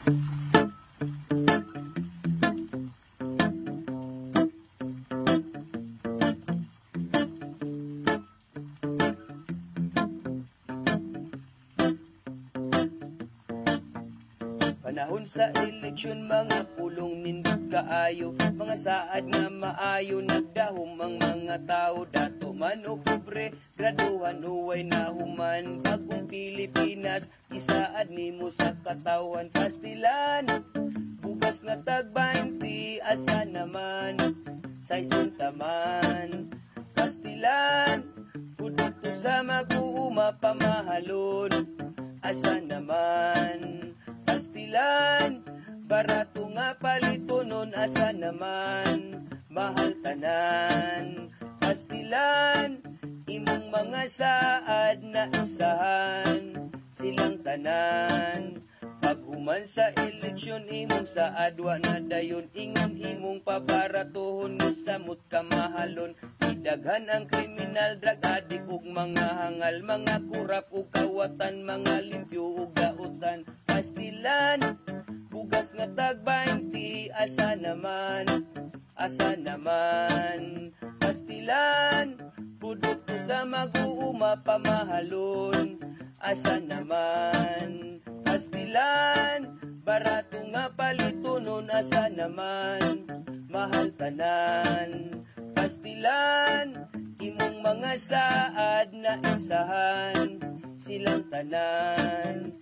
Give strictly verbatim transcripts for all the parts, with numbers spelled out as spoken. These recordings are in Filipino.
Panahon sa eleksyon, mga pulong nindot kaayo, mga saad nga maayo, nagdahom ang mga tao. Dato man Oktubre, graduhan uway na human, bagong Pilipinas, isaad nimo sa katawan. Pastilan, bugas nga tag baynti, asa naman, sa isintaman. Pastilan, pudot to sa mag-uuma pamahalon, asa naman. Pastilan, barato nga palitonon, asa naman, mahal tanan. Pastilan, imong mga saad na isahan, silang tanan. Paghuman sa eleksyon, imong saad wa na dayon, ingon imong pabaratohon, samot kamahalon. Idaghan ang kriminal, drug addict ug mga hangal, mga kurap ug kawatan, mga limpyo ug gautan. Pastilan, bugas nga tag baynti, asa naman, asa naman. Pastilan, pudot ko sa mag-uuma pamahalon, asa naman. Pastilan, barato nga palitonon, asa naman, mahal tanan. Pastilan, imong mga saad na isahan, silang tanan.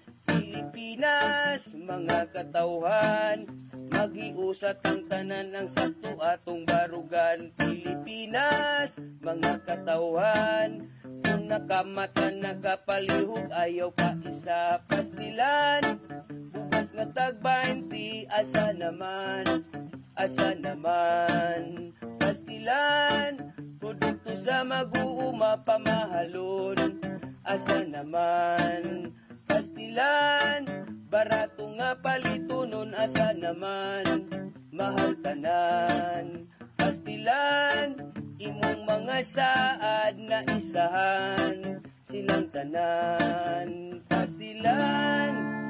Pilipinas, mga katawhan, magiusat ang tanan ng sakto atong barugan. Pilipinas, mga katawhan, kung nakamatan nakapalihog, ayaw pa isa. Pastilan, bukas nga tag baynti, asa naman, asa naman. Pastilan, produkto sa mag-uuma pamahalon, asa naman. Pastilan, barato nga palitonon, asa naman, mahal tanan. Pastilan, imong mga saad na isahan, silang tanan. Pastilan,